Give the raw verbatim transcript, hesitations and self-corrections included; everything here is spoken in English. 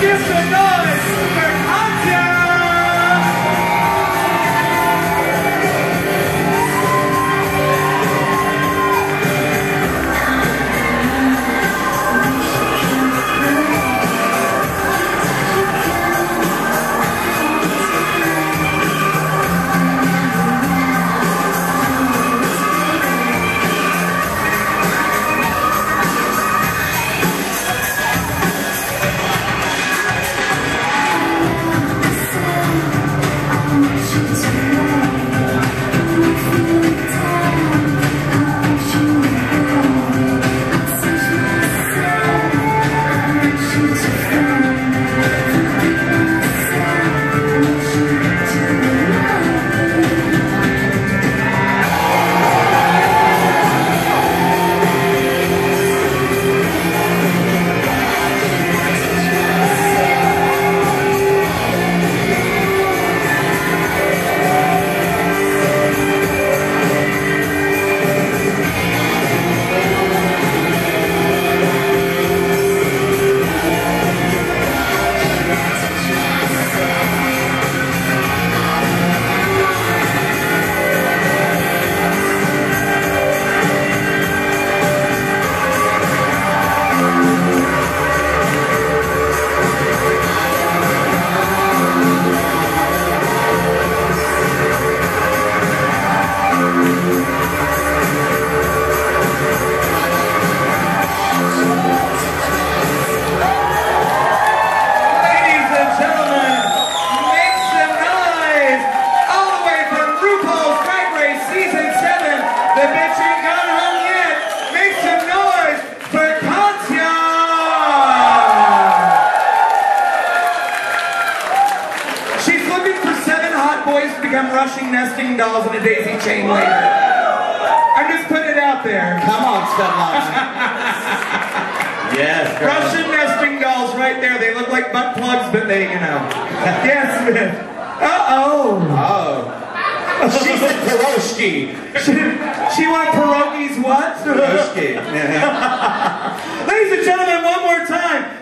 Give some noise for Katya! I'm rushing nesting dolls in a daisy chain later. I'm just putting it out there. Come on, Stella. Yes. Girl. Russian nesting dolls right there. They look like butt plugs, but they, you know. Yes, Smith. Uh-oh. Oh. She said pierogi. She, she want pierogies what? Pierogi. Ladies and gentlemen, one more time.